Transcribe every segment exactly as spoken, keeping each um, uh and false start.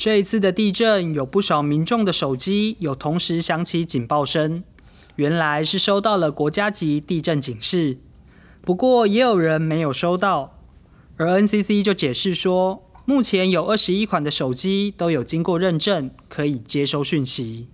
这一次的地震，有不少民众的手机有同时响起警报声，原来是收到了国家级地震警示。不过也有人没有收到，而 N C C 就解释说，目前有二十一款的手机都有经过认证，可以接收讯息。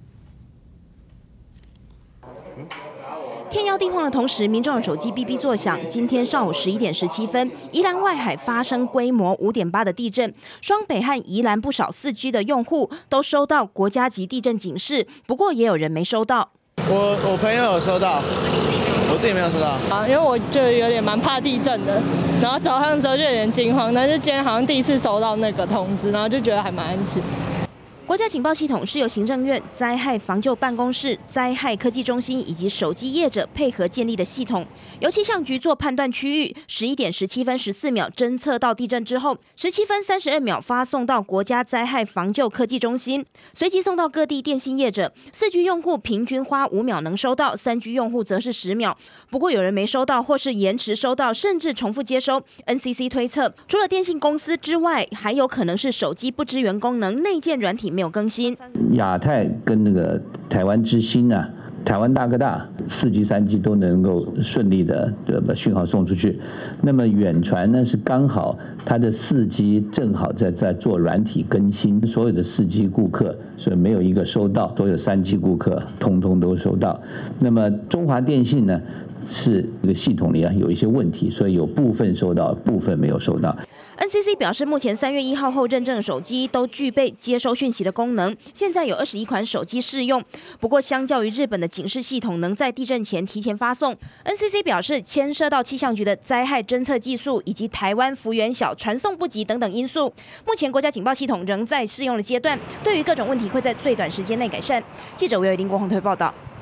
天摇地晃的同时，民众的手机哔哔作响。今天上午十一点十七分，宜兰外海发生规模五点八的地震，双北和宜兰不少四 G 的用户都收到国家级地震警示，不过也有人没收到。 我我朋友有收到，我自己没有收到啊，因为我就有点蛮怕地震的，然后早上之后就有点惊慌，但是今天好像第一次收到那个通知，然后就觉得还蛮安心。 国家警报系统是由行政院灾害防救办公室、灾害科技中心以及手机业者配合建立的系统。由气象局做判断区域，十一点十七分十四秒侦测到地震之后，十七分三十二秒发送到国家灾害防救科技中心，随即送到各地电信业者。四 G 用户平均花五秒能收到，三 G 用户则是十秒。不过有人没收到，或是延迟收到，甚至重复接收。N C C 推测，除了电信公司之外，还有可能是手机不支援功能，内建软体没有更新。 亚太跟那个台湾之星啊，台湾大哥大，四 G、三 G 都能够顺利的把讯号送出去。那么远传呢是刚好它的四 G 正好在在做软体更新，所有的四 G 顾客所以没有一个收到，所有三 G 顾客通通都收到。那么中华电信呢是这个系统里啊有一些问题，所以有部分收到，部分没有收到。 N C C 表示，目前三月一号后认证的手机都具备接收讯息的功能，现在有二十一款手机适用。不过，相较于日本的警示系统能在地震前提前发送 ，N C C 表示牵涉到气象局的灾害侦测技术以及台湾幅员小、传送不及等等因素。目前国家警报系统仍在试用的阶段，对于各种问题会在最短时间内改善。记者韦伟林国宏推报道。